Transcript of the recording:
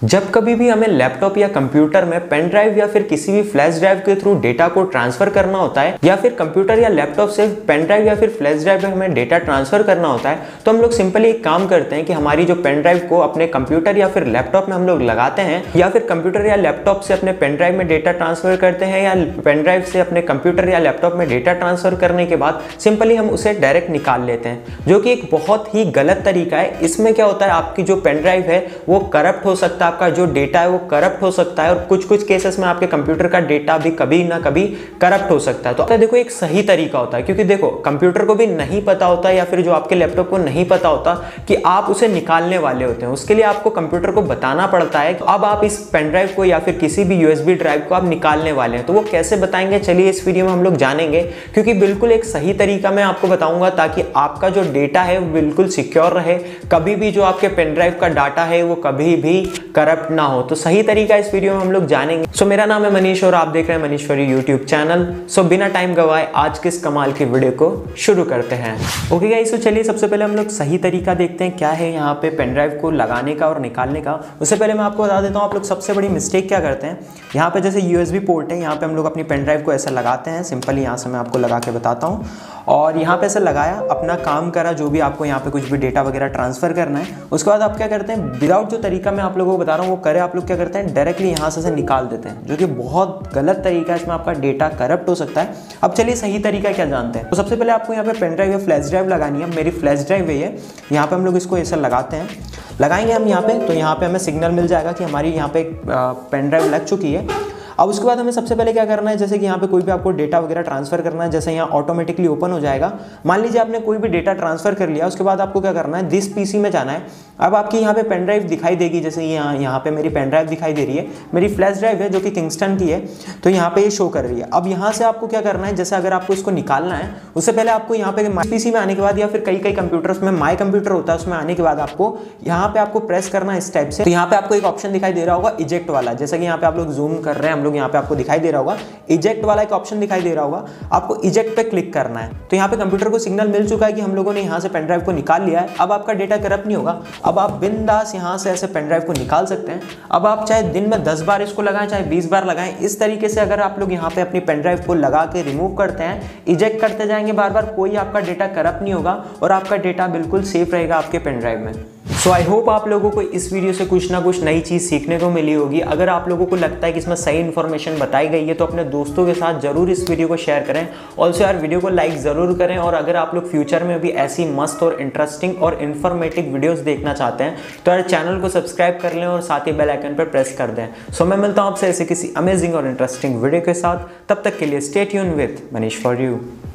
जब कभी भी हमें लैपटॉप या कंप्यूटर में पेन ड्राइव या फिर किसी भी फ्लैश ड्राइव के थ्रू डेटा को ट्रांसफर करना होता है या फिर कंप्यूटर या लैपटॉप से पेन ड्राइव या फिर फ्लैश ड्राइव में हमें डेटा ट्रांसफर करना होता है, तो हम लोग सिंपली एक काम करते हैं कि हमारी जो पेन ड्राइव को अपने कंप्यूटर या फिर लैपटॉप में हम लोग लगाते हैं या फिर कंप्यूटर या लैपटॉप से अपने पेन ड्राइव में डेटा ट्रांसफर करते हैं या पेन ड्राइव से अपने कंप्यूटर या लैपटॉप में डेटा ट्रांसफर करने के बाद सिंपली हम उसे डायरेक्ट निकाल लेते हैं, जो कि एक बहुत ही गलत तरीका है। इसमें क्या होता है, आपकी जो पेन ड्राइव है वो करप्ट हो सकता है, आपका जो डेटा है वो करप्ट हो सकता है और कुछ केसेस में आपके कंप्यूटर का डेटा भी कभी ना कभी करप्ट हो सकता है। तो देखो एक सही तरीका होता है, क्योंकि देखो कंप्यूटर को भी नहीं पता होता या फिर जो आपके लैपटॉप को नहीं पता होता कि आप उसे निकालने वाले होते हैं। उसके लिए आपको कंप्यूटर को बताना पड़ता है कि अब आप इस पेन ड्राइव को या फिर किसी भी यूएसबी ड्राइव को आप निकालने वाले हैं। तो वो कैसे बताएंगे, चलिए इस वीडियो में हम लोग जानेंगे, क्योंकि बिल्कुल एक सही तरीका मैं आपको बताऊंगा ताकि आपका जो डेटा है वो बिल्कुल सिक्योर रहे, कभी भी जो आपके पेन ड्राइव का डाटा है वो कभी भी करप्ट ना हो। तो सही तरीका इस वीडियो में हम लोग जानेंगे। सो मेरा नाम है मनीष और आप देख रहे हैं Manish for you YouTube channel. So बिना टाइम गवाए आज के इस कमाल की वीडियो को शुरू करते हैं। ओके गाइस, तो चलिए सबसे पहले हम लोग सही तरीका देखते हैं क्या है यहाँ पे पेन ड्राइव को लगाने का और निकालने का। उससे पहले मैं आपको बता देता हूँ आप लोग सबसे बड़ी मिस्टेक क्या करते हैं। यहाँ पे जैसे यूएसबी पोर्ट है, यहाँ पे हम लोग अपनी पेन ड्राइव को ऐसा लगाते हैं। सिंपली यहाँ से मैं आपको लगा के बताता हूँ और यहाँ पे ऐसे लगाया, अपना काम करा, जो भी आपको यहाँ पे कुछ भी डेटा वगैरह ट्रांसफर करना है। उसके बाद आप क्या करते हैं, विदाउट जो तरीका मैं आप लोगों को बता रहा हूँ वो करे, आप लोग क्या करते हैं डायरेक्टली यहाँ से निकाल देते हैं, जो कि बहुत गलत तरीका है। इसमें आपका डेटा करप्ट हो सकता है। अब चलिए सही तरीका क्या जानते हैं। तो सबसे पहले आपको यहाँ पे पेन ड्राइव या फ्लैश ड्राइव लगानी है। मेरी फ्लैश ड्राइव है ये, यहाँ पे हम लोग इसको ऐसा लगाते हैं। लगाएंगे हम यहाँ पे, तो यहाँ पे हमें सिग्नल मिल जाएगा कि हमारी यहाँ पे पेन ड्राइव लग चुकी है। अब उसके बाद हमें सबसे पहले क्या करना है, जैसे कि यहाँ पे कोई भी आपको डेटा वगैरह ट्रांसफर करना है, जैसे यहाँ ऑटोमेटिकली ओपन हो जाएगा। मान लीजिए आपने कोई भी डेटा ट्रांसफर कर लिया, उसके बाद आपको क्या करना है, दिस पीसी में जाना है। अब आपकी यहाँ पे पेन ड्राइव दिखाई देगी, जैसे यहाँ पे मेरी पेन ड्राइव दिखाई दे रही है। मेरी फ्लैश ड्राइव है जो कि किंगस्टन की है, तो यहाँ पे ये शो कर रही है। अब यहाँ से आपको क्या करना है, जैसे अगर आपको इसको निकालना है, उससे पहले आपको यहाँ पे माई पीसी में आने के बाद या फिर कई कंप्यूटर्स में माई कंप्यूटर होता है, उसमें आने के बाद आपको यहाँ पे आपको प्रेस करना है इस टाइप से। तो यहाँ पे आपको एक ऑप्शन दिखाई दे रहा होगा इजेक्ट वाला, जैसे कि यहाँ पे आप लोग जूम कर रहे हैं, हम लोग यहाँ पे आपको दिखाई दे रहा होगा इजेक्ट वाला एक ऑप्शन दिखाई दे रहा होगा। आपको इजेक्ट पे क्लिक करना है। तो यहाँ पे कंप्यूटर को सिग्नल मिल चुका है कि हम लोगों ने यहाँ से पेन ड्राइव को निकाल लिया है। अब आपका डेटा करप्ट नहीं होगा। अब आप बिंदास यहाँ से ऐसे पेन ड्राइव को निकाल सकते हैं। अब आप चाहे दिन में 10 बार इसको लगाएं, चाहे 20 बार लगाएं, इस तरीके से अगर आप लोग यहाँ पे अपनी पेन ड्राइव को लगा के रिमूव करते हैं, इजेक्ट करते जाएंगे बार बार, कोई आपका डेटा करप्ट नहीं होगा और आपका डेटा बिल्कुल सेफ रहेगा आपके पेन ड्राइव में। सो आई होप आप लोगों को इस वीडियो से कुछ ना कुछ नई चीज़ सीखने को मिली होगी। अगर आप लोगों को लगता है कि इसमें सही इन्फॉर्मेशन बताई गई है तो अपने दोस्तों के साथ जरूर इस वीडियो को शेयर करें। ऑल्सो यार वीडियो को लाइक ज़रूर करें और अगर आप लोग फ्यूचर में भी ऐसी मस्त और इंटरेस्टिंग और इन्फॉर्मेटिव वीडियोज़ देखना चाहते हैं तो यार चैनल को सब्सक्राइब कर लें और साथ ही बेल आइकन पर प्रेस कर दें। सो मैं मिलता हूँ आपसे ऐसे किसी अमेजिंग और इंटरेस्टिंग वीडियो के साथ। तब तक के लिए stay tune with Manish for you.